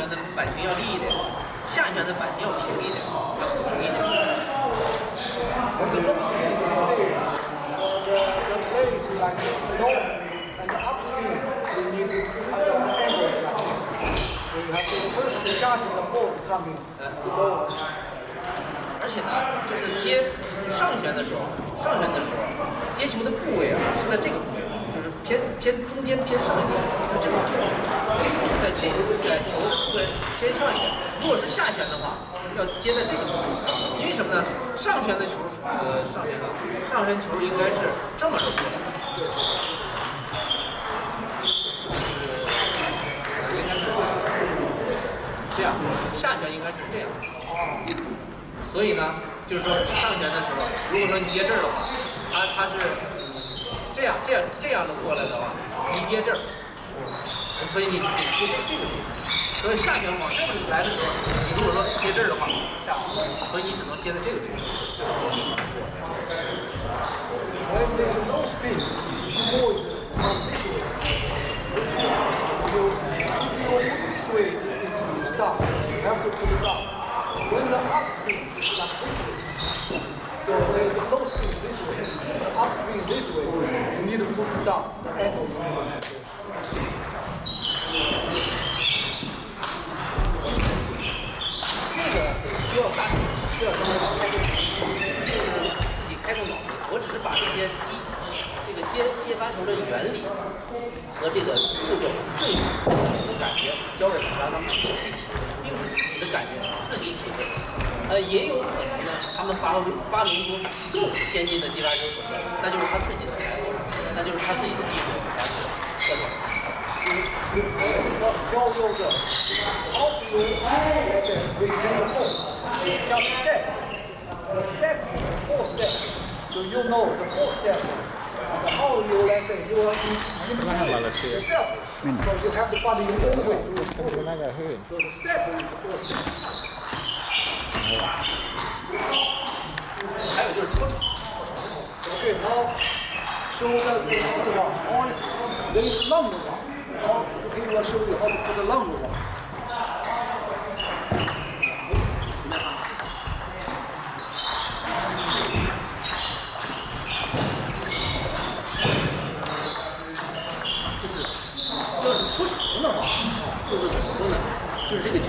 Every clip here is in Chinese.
的版型要立一点，下旋的版型要平一点，要平一点。 What's the most thing you say? The blades like low and the upstream, you need to have the angles like this. So you have to first charge the bolt coming slow. 而且呢，就是接上旋的时候，接球的部位啊是在这个部位，就是偏中间偏上一点，在这个部位，在球部位偏上一点。如果是下旋的话，要接在这个部位，因为什么呢？上旋的球，上旋球应该是这么着过来的，应该是这样，下旋应该是这样。所以呢，就是说你上旋的时候，如果说你接这儿的话，它是这样的过来的话，你接这儿，所以你接这个地方。所以下旋往这里来的时候，你如果说接这儿的话，下不来，所以你只能接在这个地方。 When there's no spin, you go from this way. This way. If you move this way, it's down. You have to put it down. When the upspin is like this way, so the low spin this way, the upspin this way, you need to put it down. The angle you need to. 需要大，需要自己开动脑子。我只是把这些这个接发球的原理和这个步骤顺序的感觉交给他们自己体会，并不是自己的感觉自己体会。也有可能呢，他们发明出更先进的接发球手段，那就是他自己的才华，那就是他自己的技术才华。 要用的 how do you let's say retain the ball? It's just step. The step, four step. So you know the four step. And how you let's say you are yourself. So you have to find your own way. So the step is the four step. 还有就是搓手。 Okay, now show the short one on then it's long one. Now he will show you how to put the long one. 就是要是搓长的话，就是怎么说呢？就是这个球。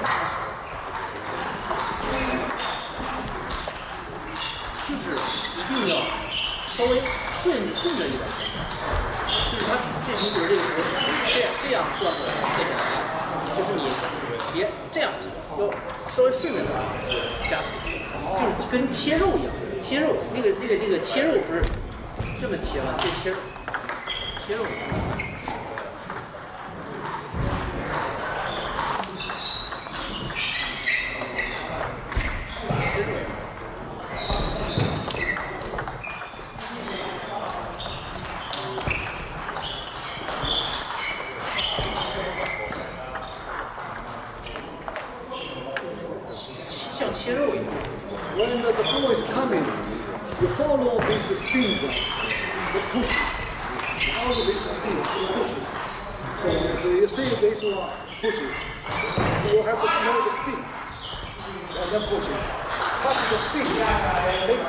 就是一定要稍微顺着一点，就是它这球就是这个球这样转过来接起来，就是你别这样做，要稍微顺着点加速，就是跟切肉一样，切肉那个切肉不是这么切吗？切肉。像切肉一样。When the ball is coming, you follow this speed, you push it. Follow this speed, you push it. So you see this one, push it. You have to know the speed, and then push it. Cut the speed, late.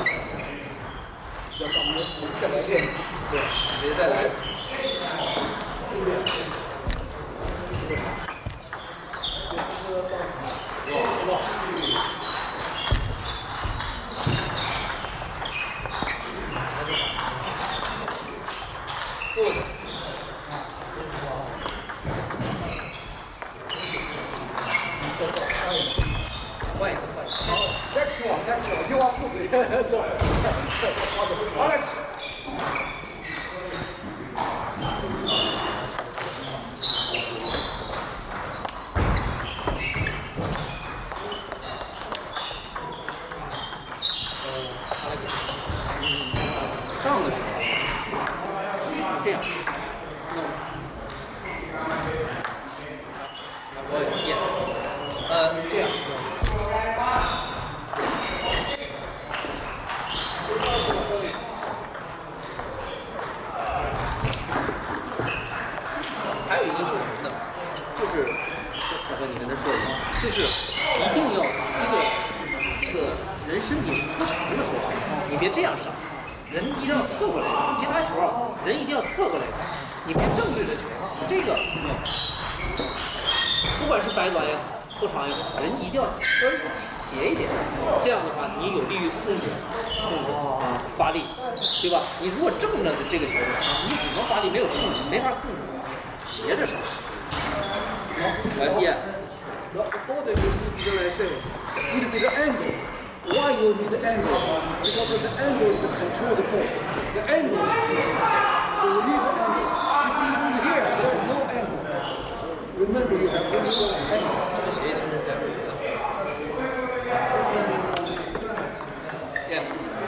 要咱们再来练，对，别再来。Next one, you are good. So, Alex. 上的时候这样弄，我也这样。还有一个就是什么呢？就是我问你， 就是一定要把这个人身体是出场的时候，你别这样上，人一定要侧过来。接发球人一定要侧过来，你别正对着球。这个不管是白短也好，拖长也好，人一定要稍微斜一点，这样的话你有利于控制发力，对吧？你如果正着的这个球你只能发力，没有控制，没法控制，斜着上。Yeah. But before they will need to do as I say, need to be the angle. Why you need the angle? Because the angle is a control the ball. The angle is a control. So you need the angle. If you do here, there is no angle. Remember, you have only one angle. Yes.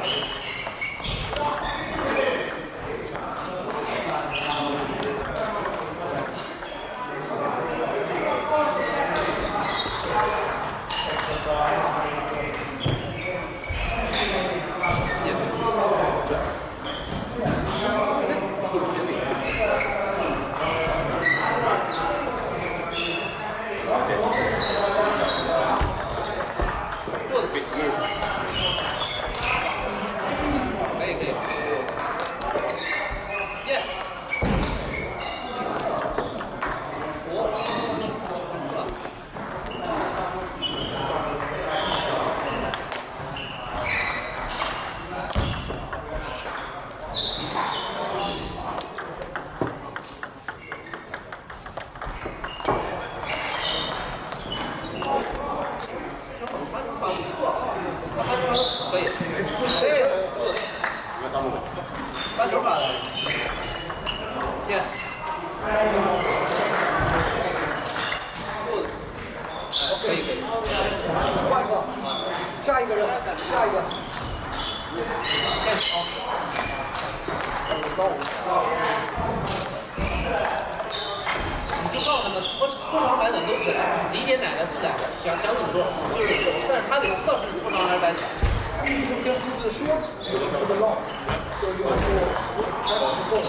Yes. 可以。 换一个，下一个人，下一个。 欠手。你就告诉他们搓长白短都可以，理解哪个是哪个，想怎么做就是做，但是他得知道是搓长还是白短。 You can use the short, you can use the long. So you have to both.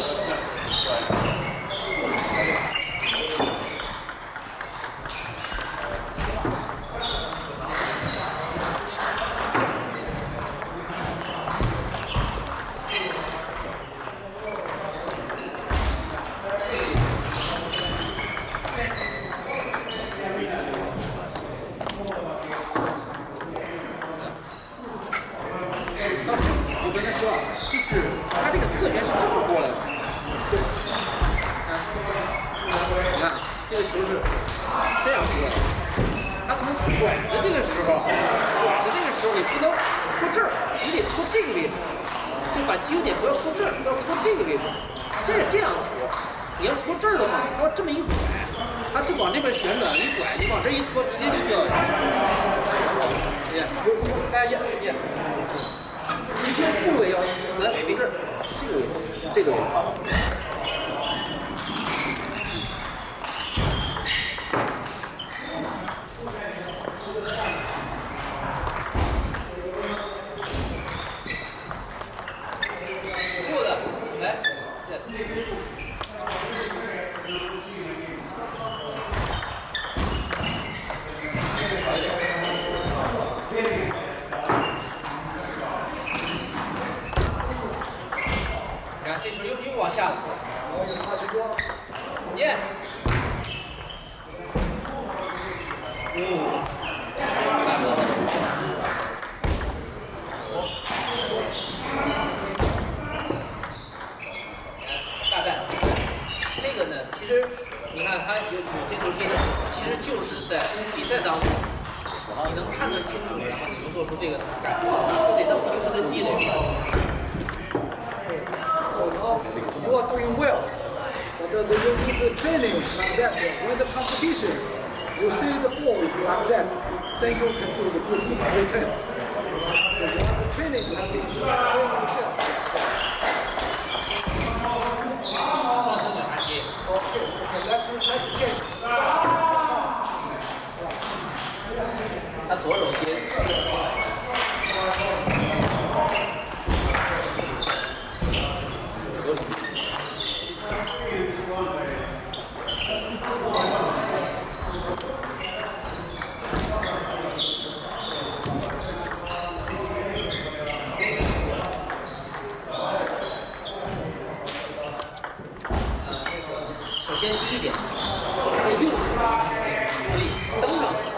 先低一点，再右腿可以蹬上去。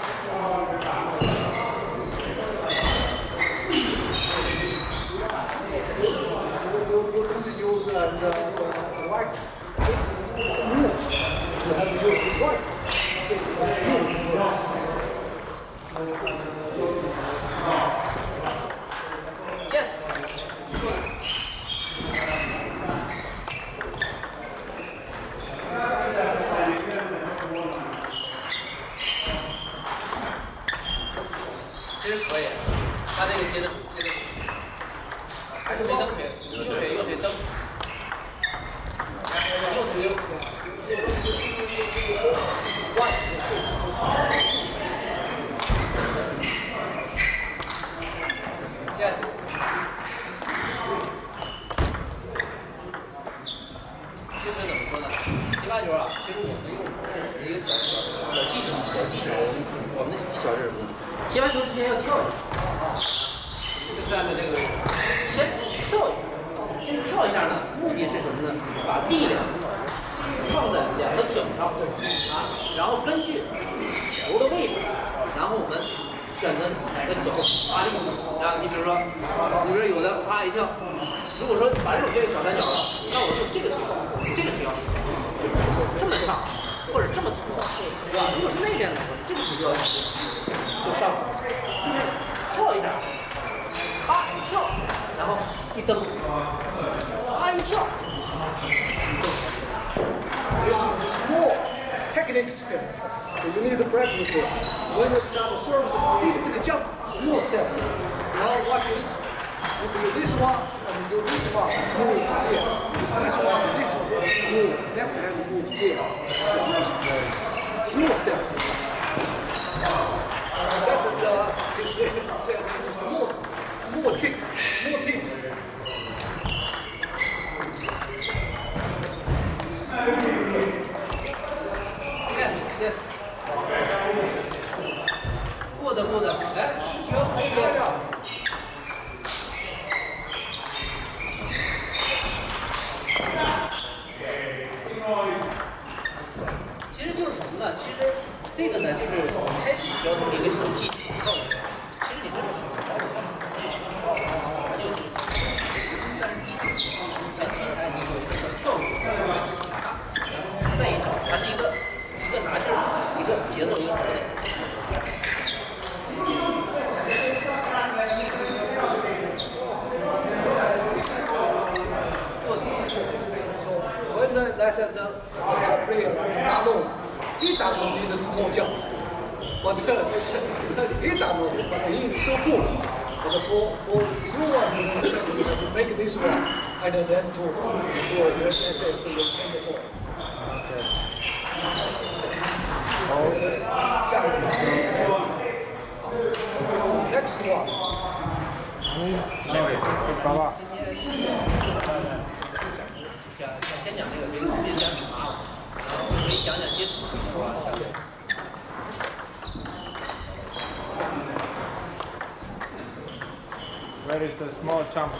You continue the right move. You have to use the right Yes. 其实可以，他这个接得住，还是没蹬腿，右腿蹬，右腿换。Yes。其实怎么说呢？击发球啊，其实我们用的一个小技巧，我们的技巧是什么呢？击发球之前要跳一下，就站在这个位置，先跳一下。先跳一下呢，目的是什么呢？把力量放在两个脚上啊，然后根据球的位置，然后我们选择哪个脚发力。然后你比如说有的啪一跳，如果说反手这个小三角了，那我就这个腿要使，这么上或者这么搓，对吧？如果是那边的，这个腿就要使，就上，就是跳一下，啪一跳，然后一蹬，啪一跳， This is small technique skill. So you need to practice it. When you start to serve, little bit jump, small steps. Now watch it. If you do this one, and you do this one, move here. This one, move. Left hand move here. The first, small step. That's the small kick, small tips. Yes. Good. 来，持球可以这样。其实就是什么呢？其实这个呢，就是开始教他们一个小技巧。其实你这个手稍微它就是前期你有一个小跳跃啊，再一找它是一个拿劲儿，一个节奏，一个活力。 When let's say the player alone, he doesn't need a small jump. But he doesn't need so full. But for you want to make this one, and then to let's say to the ball. Next one. 爸爸。 先讲这个，别讲你麻了，可以讲接触的话。 Where is the small jump?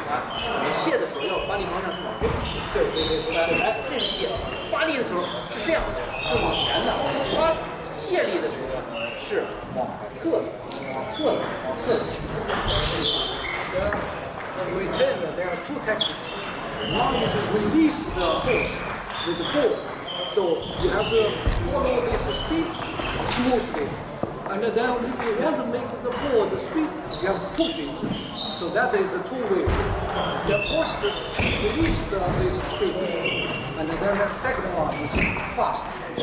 你卸的时候要发力方向是往这边卸。对，哎，这是卸。发力的时候是这样的，是往前的。卸力的时候是往侧的，往侧的。 With hand, there are two techniques. One is release the force with the ball. So you have to follow this speed smoothly. And then if you want to make the ball the speed, you have to push it. So that is the two way. The first release this speed. And then the second one is fast.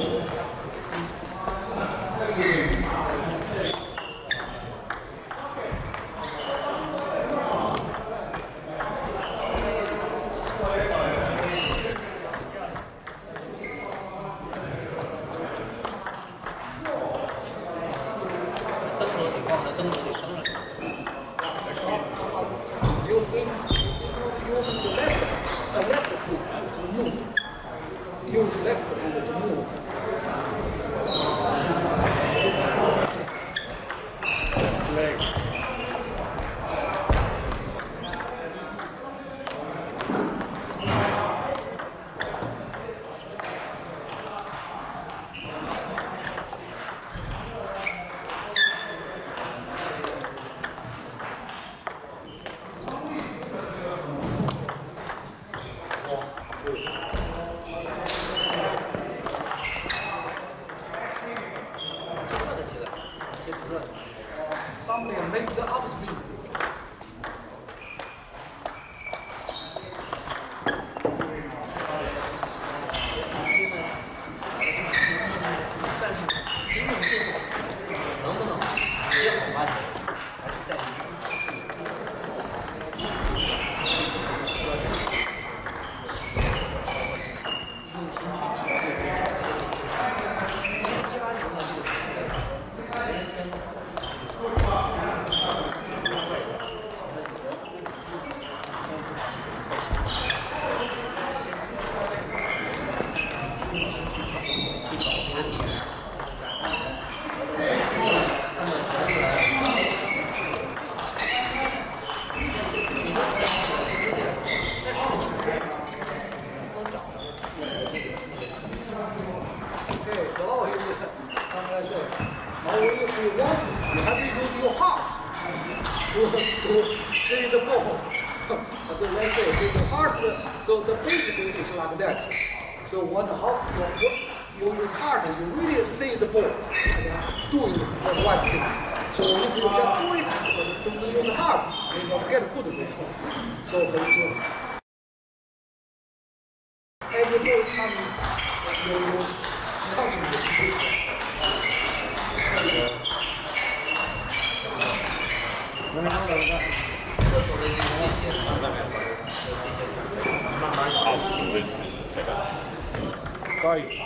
Somebody make the upspeed. Now if you want, you have to use your heart to see the ball. But let's say with the heart, so the basically is like that. So when the heart, you use heart, you really see the ball, doing the right thing. So if you just do it, don't use the heart, you will get good result. So every ball coming, you concentrate. 能拿到的。 慢慢好，体会这个。 高一。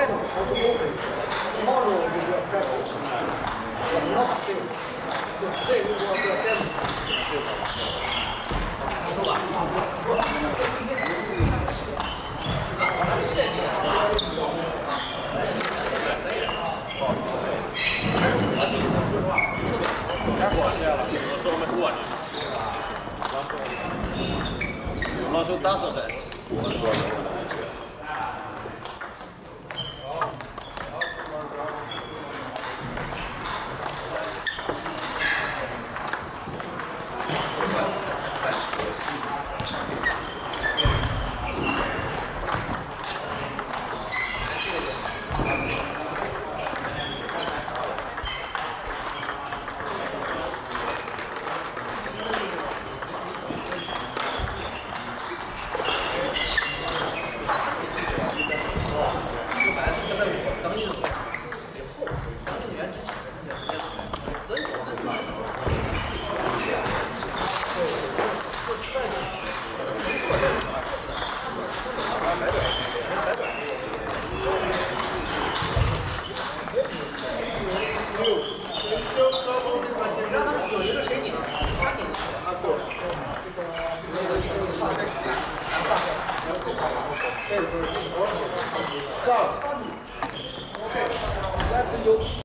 second how to move it. Tomorrow we will practice. But not today. So today we will do a demo. 你说吧。设计的。 老师打手噻。 That's your